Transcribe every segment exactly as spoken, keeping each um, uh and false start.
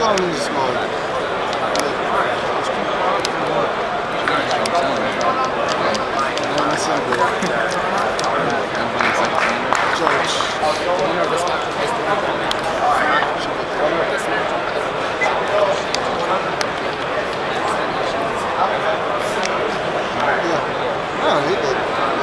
thought it was just going. No, that's not good. George. Yeah. No, he did.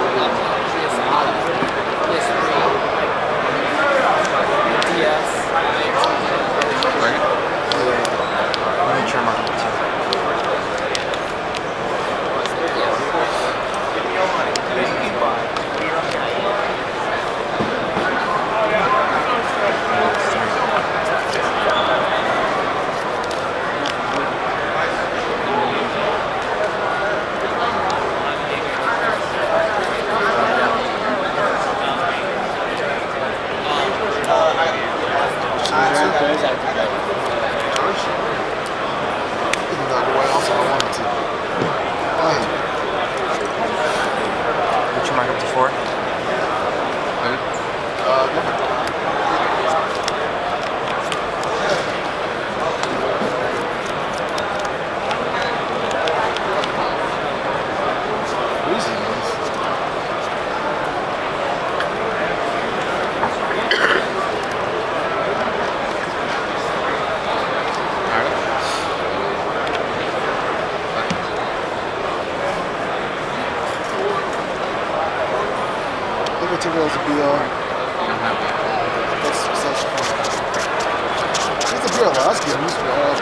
Materials to be on. That's such fun. It's a beer last game. Used to all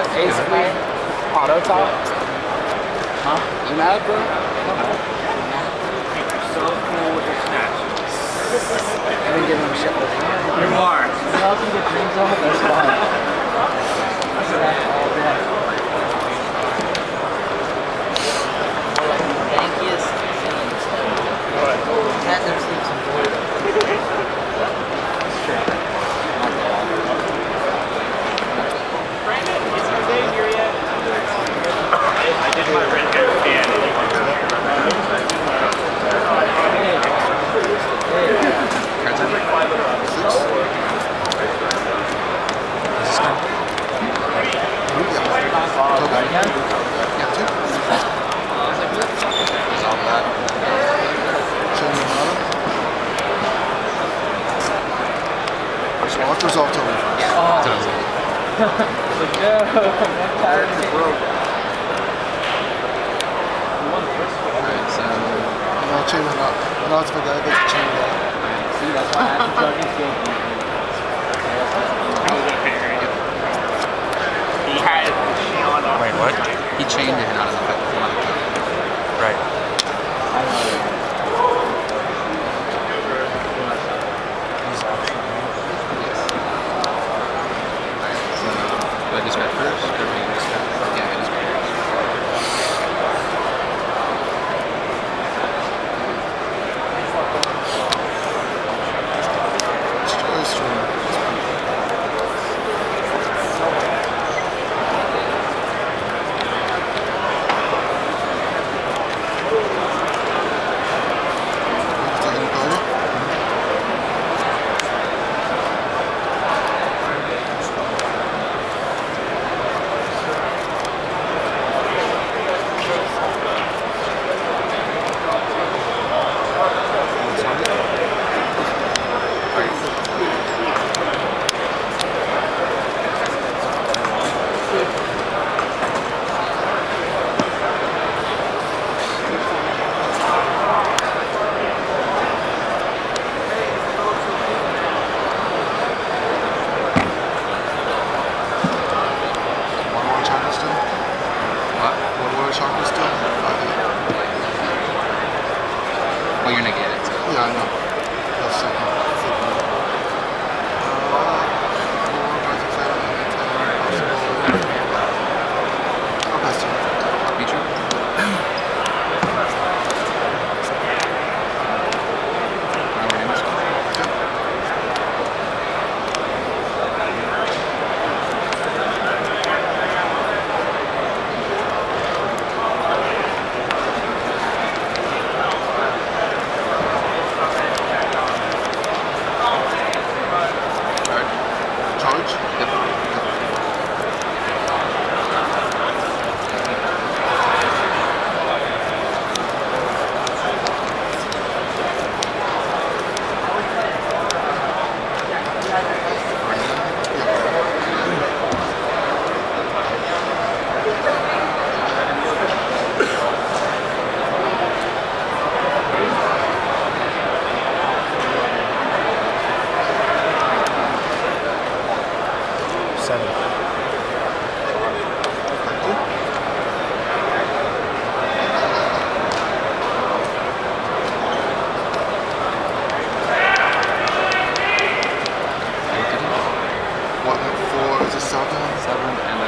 Basically, auto top. Huh? You mad, bro? So cool with your snatch. I've been giving him shit all day. You are. You know, if you get dreams on, that's fine. That's all day. Like the dankiest scenes. What? Had them sleep some boy. Straight. Brandon, is your day here yet? I did my red hair and you want to Walker's off to Let's go. I'm tired of it. Alright, so... No, chain it up. No, it's for that. It's chain it up. See, that's why I have to plug this game. He had Shion on. Wait, what? He chained it out of the fight before. Right. I know. Do I discard first? Or do we discard? Yeah, I discard first. It's true. Well, you're gonna get it. So. Yeah, I know. That's second. I'll pass to you. Beat you? Hour damage. Charge? Yep. What, four is a seven? Seven and